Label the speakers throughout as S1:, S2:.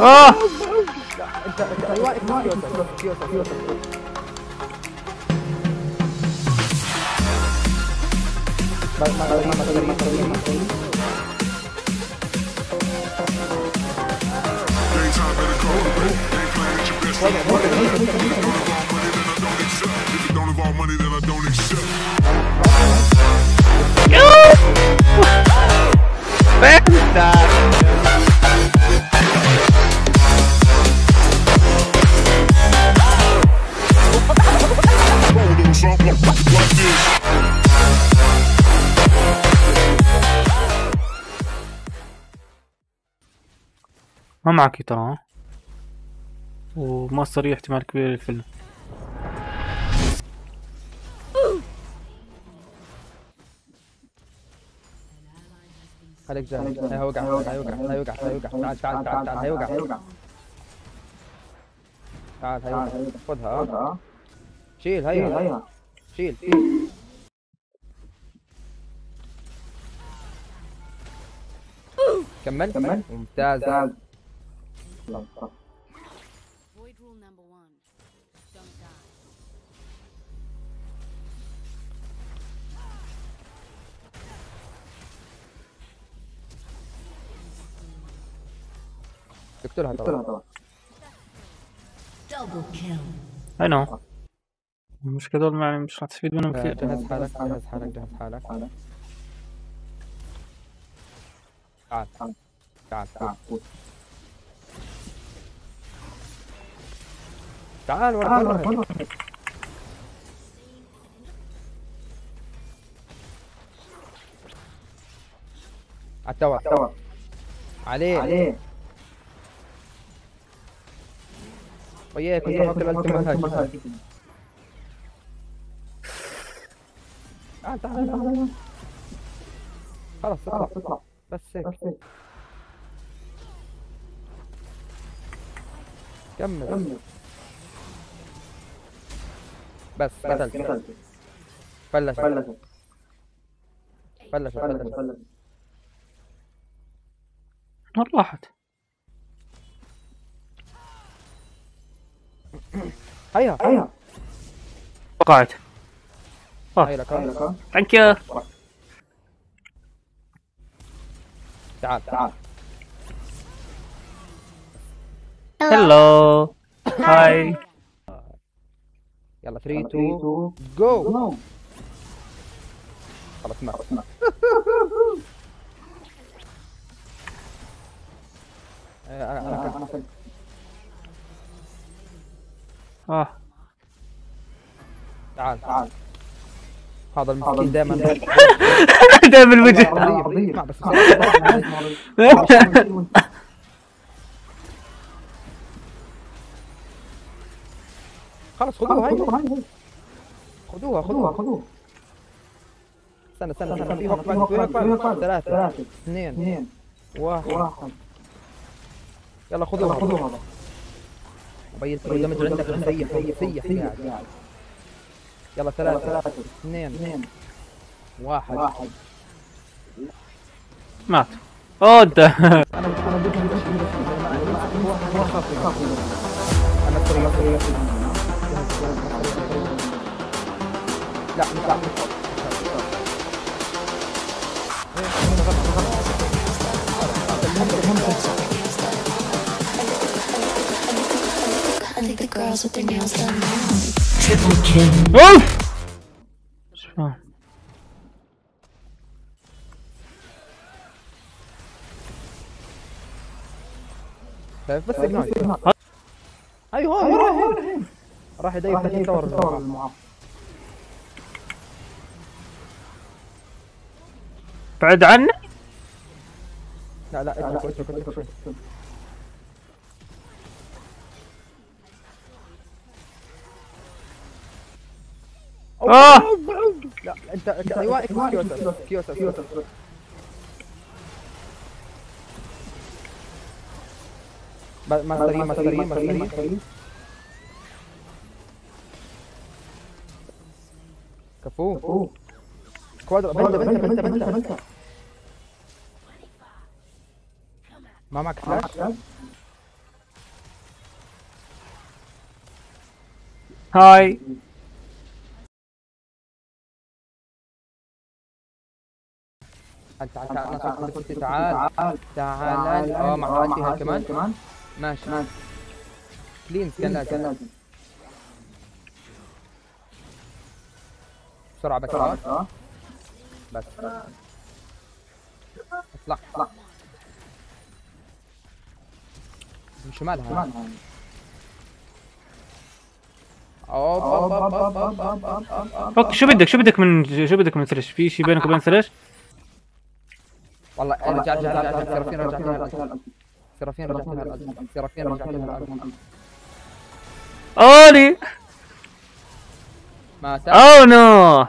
S1: اه
S2: انت واقف كيوسف.
S1: ما معك ترى، وما صريح احتمال كبير للفيلم.
S2: خليك جاهز. هيوقع. تعال هيوقع. تعال هيوقع. خذها. شيل هيها. شيل. كمل. ممتاز. اقتلها طبعا.
S1: اي نو، مش كدول يعني مش راح تستفيد منهم كثير.
S2: جهز حالك. تعال ورا. التور عليه. وياك كنت احط الالتيمات. تعال. خلاص اطلع. بس هيك. كمل. بس قتلت. فلشت.
S1: نار راحت.
S2: هيا.
S1: وقعت.
S2: هيا لك.
S1: ثانك يو.
S2: تعال.
S1: هلو. هاي.
S2: يلا 3 2 جو. خلاص مات. انا تعال. هذا المسكين دائما
S1: دائما الوجه.
S2: اسمع بس خلص خذوها. استنى في هوك بعد 3 2 1. يلا خذوها. بيت الدمج عندك سيح قاعد. يلا 3 2 1.
S1: مات. اوه انت.
S2: لا
S3: I think the girls with their nails done now.
S4: Triple kill.
S1: اوف.
S2: بس اجناي. ايوه ورا راح يضيف تحت التور.
S1: بعد عنه.
S2: لا اترك. لا انت ايوه كيوسف. ماسترين. كفو. كوادرا. بنت ما معك فلاش؟
S1: هاي.
S2: تعال تعال تعال عندك ستي، تعال تعال. مع عادي هاي كمان. ماشي. كلين كان لازم. بسرعة بس. بس اطلع من شمالها. اوب اوب اوب اوب اوب اوب اوب.
S1: اوكي، شو بدك من ثريش؟ في شي بينك وبين ثريش؟
S2: والله رجع سيرافين رجعت لها الألف. سيرافين رجعت لها الألف.
S1: اولي.
S2: مات.
S1: اوه نو.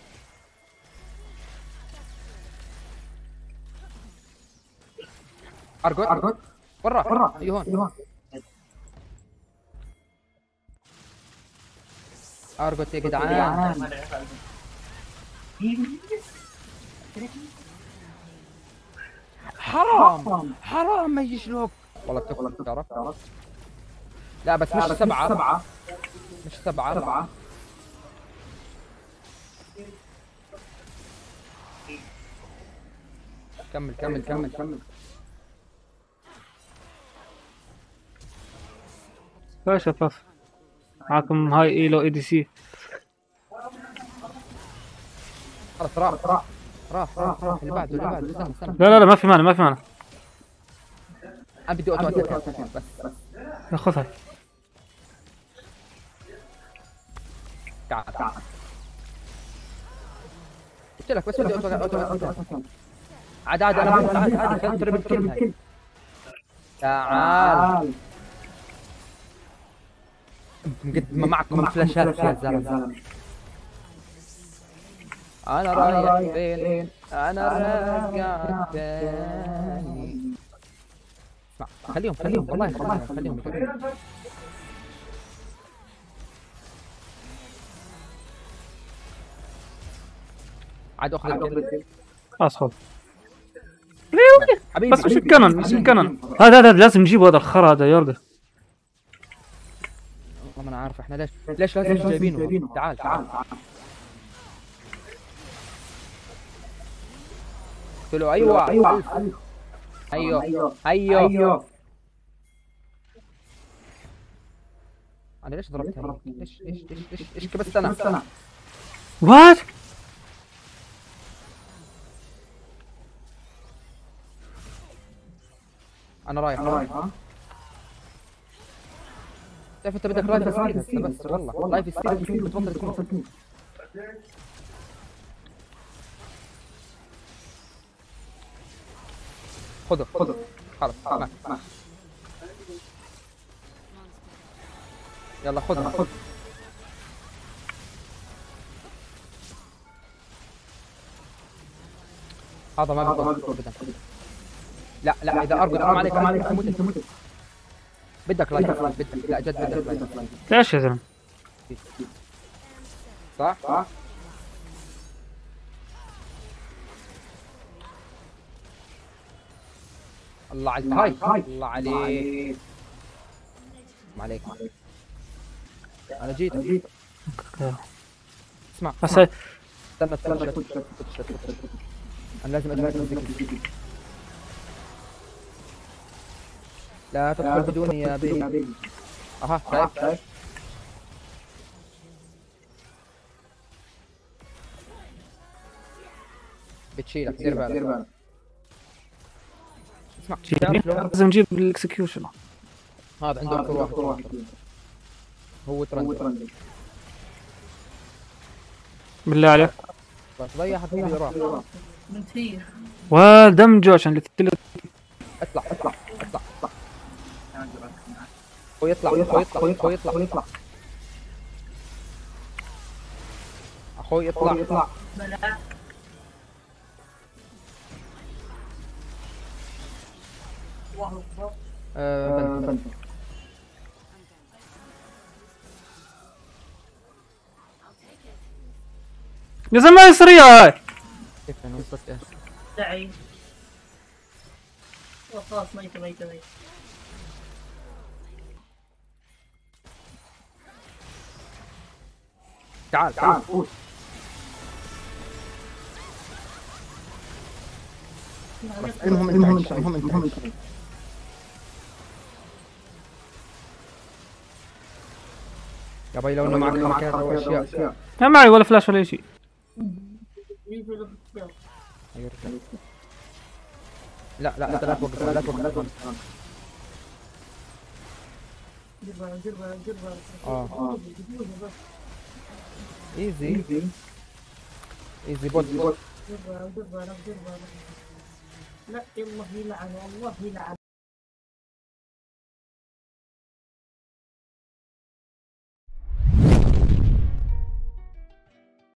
S2: ارجوت برا. هون ارجوت يا جدعان. حرام ما يجيش لوك. والله بتكفى تعرف. لا بس مش سبعة. مش سبعة. كمل.
S1: فاش فاف معكم هاي ايلو اي دي سي.
S2: خلاص راح. اللي بعده استنى.
S1: لا ما في مانع.
S2: انا بدي اوتو بس.
S1: خذ هاي.
S2: تعال قلت لك بس بدي اوتو. عاد انا بقول عاد فلتر بالكل هاي. تعال مقدمة معكم فلاشات يا زلمة. انا رايح فين؟ انا راجع تاني. اسمع خليهم والله خليهم. عاد اخذ الكل.
S1: خلاص خذ.
S2: حبيبي
S1: بس مش الكنن. هذا لازم نجيبه، هذا الخرا هذا يورجا.
S2: والله ما انا عارف احنا ليش لازم جايبينه. تعال قلت له ايوه. انا ليش ضربت هيك؟ ليش كبست انا؟
S1: وات؟
S2: انا رايح. تعرف انت بدك لايف سبيد هسه بس. والله لايف سبيد بتبطل تكون. خذه خلص معك. يلا خذها. هذا ما بيقدر ابدا. لا اذا ارجو حرام عليك تموت. بدك لايف. لا جد بدك لايف.
S1: ليش يا زلمه؟
S2: صح. الله عليك. الله عليك. ما عليك. انا جيت. اسمع استنى. انا لازم ادرك. لا تدخل بدوني يا بيبي. شايف. بتشيلك دير بالك. اسمع
S1: لازم نجيب الاكسكيوشن.
S2: هذا عنده كل واحد. هو ترند.
S1: بالله عليك
S2: بس ضيع حبيبي راح.
S1: ودمجه عشان
S2: اطلع. ويطلع. اخوي يطلع. بنت.
S1: يا زلمه سريع هاي.
S2: كيف انا وصلت
S4: دعي خلاص ميت.
S2: تعال فوت. المهم انت عايش. يا باي لو انه معك حركات او اشياء.
S1: ما معي ولا فلاش ولا شيء.
S2: لا انت لا توقف لا توقف. ايزي بوت.
S4: لا يلا يلعن والله يلعن.